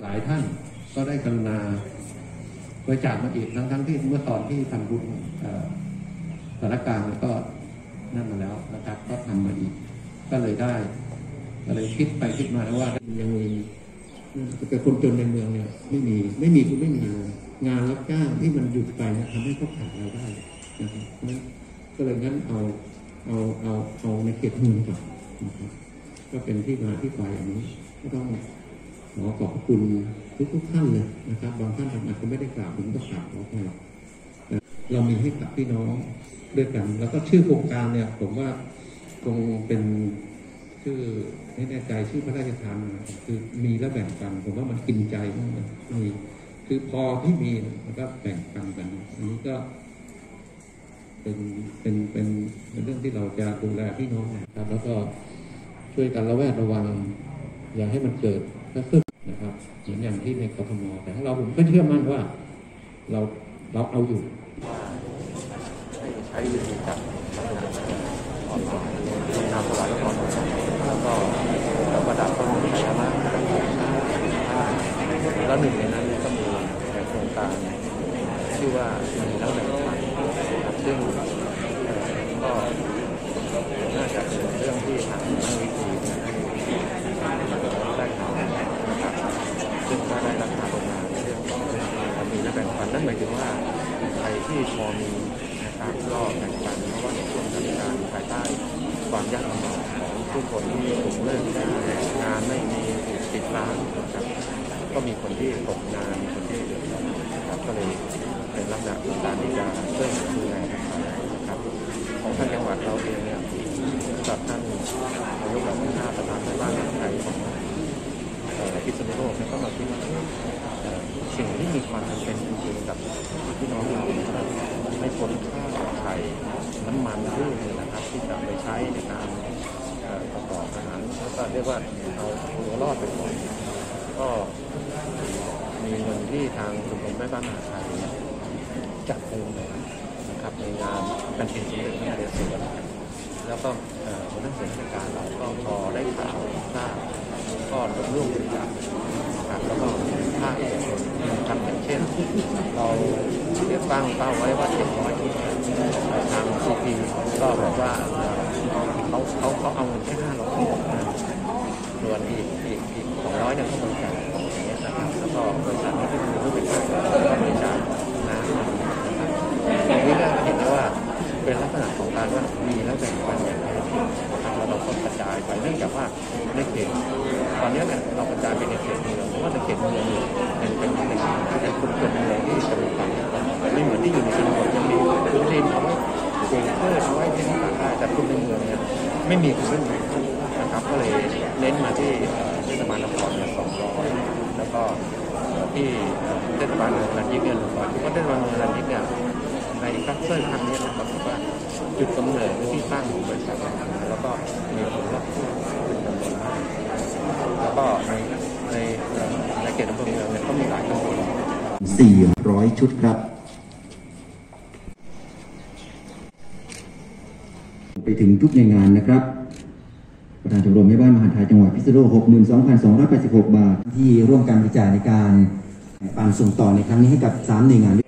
หลายท่านก็ได้กรุณาบริจาคมาอีกทั้งที่เมื่อตอนที่ทำบุญสถานการณ์ก็นั่นมาแล้วนะครับก็ทำมาอีกก็เลยคิดไปคิดมาแล้วว่ายังมีแต่คนจนในเมืองเนี่ยไม่มีเลยงานรับจ้างที่มันหยุดไปนะทำให้เขาขาดรายได้นะครับนั้นก็เลยงั้นเอาในเขตเมืองก่อนนะครับก็เป็นที่มาที่ไปอันนี้ก็ต้องขอขอบคุณทุกท่านเลยนะครับบางท่านอาจจะไม่ได้กราบผมก็กราบขอไปเรามีให้กับพี่น้องด้วยกันแล้วก็ชื่อโครงการเนี่ยผมว่าคงเป็นชื่อไม่แน่ใจชื่อพระราชทานคือมีแล้วแบ่งกันผมว่ามันกินใจมากมีคือพอที่มีแล้วก็แบ่งปันกันอันนี้ก็เป็นเรื่องที่เราจะดูแลพี่น้องนะครับแล้วก็ช่วยกันระแวดระวังอย่าให้มันเกิดขึ้นนะครับเหมือนอย่างที่ในกทมแต่ถ้าผมก็เชื่อมั่นว่าเราเอาอยู่ใช้วิธีการออนไลน์นำสลายออนไลน์แล้วก็ประดับต้นไม้ยามาแล้วหนึ่งในนั้นก็มีโครงการชื่อว่ามีแล้วแบ่งปันซึ่งก็น่าจะเป็นเรื่องที่ทางนักวิจัยได้ทำนะครับซึ่งก็ได้รับการลงนามเรื่องมีและแบ่งปันนั่นหมายถึงว่าใครที่พอมีนะครับก็แบ่งปันเพราะว่าในช่วงสถานการณ์ภายใต้ความยากลำบากของผู้คนที่ถูกเลิกงานไม่มีติดร้านนะครับก็มีคนที่ตกงานมีคนที่เดือดร้อนนะครับก็เลยเป็นลักษณะการที่จะช่วยดูแลนะครับของท่านจังหวัดเราเองเนี่ยกับท่านนายกรัฐมนตรีประธานในบ้านไทยของพิษณุโลกก็มาคิดว่าสิ่งที่มีความจำเป็นจริงๆกับพี่น้องเราไม่พ้นข้าวไข่น้ำมันพืชนะครับที่จะไปใช้ในการประกอบอาหารแล้วก็เรียกว่าเอาตัวรอดไปก่อนก็มีเงินที่ทางกรมแม่บ้านมหาดไทยจัดเติมนะครับในงานการเป็นสมเด็จพระนเรศวรแล้วก็หัวหน้าส่วนราชการเราก็พอได้ข่าวทราบก็ร่วมบริจาคนะครับแล้วก็ภาคเอกชนทำอย่างเช่นเราเรียกตั้งเป้าไว้ว่า700ชุดทางซีพีก็บอกว่าเขาเอาเงินแค่500ส่วนอีก200เนี่ยเขาบริจาคอย่างเงี้ยนะครับแล้วก็บริษัทที่เป็นผู้บริจาคก็บริจาคน้ำนะครับตรงนี้ก็เห็นได้ว่าเป็นลักษณะของการว่ามีแล้วแบ่งปันอย่างไรทางเราก็กระจายไปเนื่องจากว่าในเขตตอนนี้เนี่ยเรากระจายไปในเขตเมืองเพราะว่าในเขตเมืองเป็นชุมชนเมืองที่จะมีความไม่เหมือนที่อยู่ในชนบทยังมีพื้นที่เอาไว้ปลูกพืชเอาไว้เลี้ยงสัตว์ได้แต่คนในเมืองเนี่ยไม่มีพื้นที่นะครับก็เลยเน้นมาที่เทศบาลนครเนี่ย200แล้วก็ที่เทศบาลเมืองรัญยิกเนี่ย100เพราะเทศบาลเมืองรัญยิกเนี่ยในคลัสเตอร์ครั้งนี้นะครับว่าจุดกำเนิดที่ตั้งของบริษัทแล้วก็มีผลลัพธ์เป็นจำนวนมากแล้วก็ในเขตอำเภอเมืองเนี่ยก็มีหลายตำบล 400 ชุดครับไปถึงทุกหน่วยงานนะครับประธานชมรมแม่บ้านมหาดไทยจังหวัดพิษณุโลก 62,286 บาทที่ร่วมการบริจาคในการปันส่งต่อในครั้งนี้ให้กับ3หน่วยงาน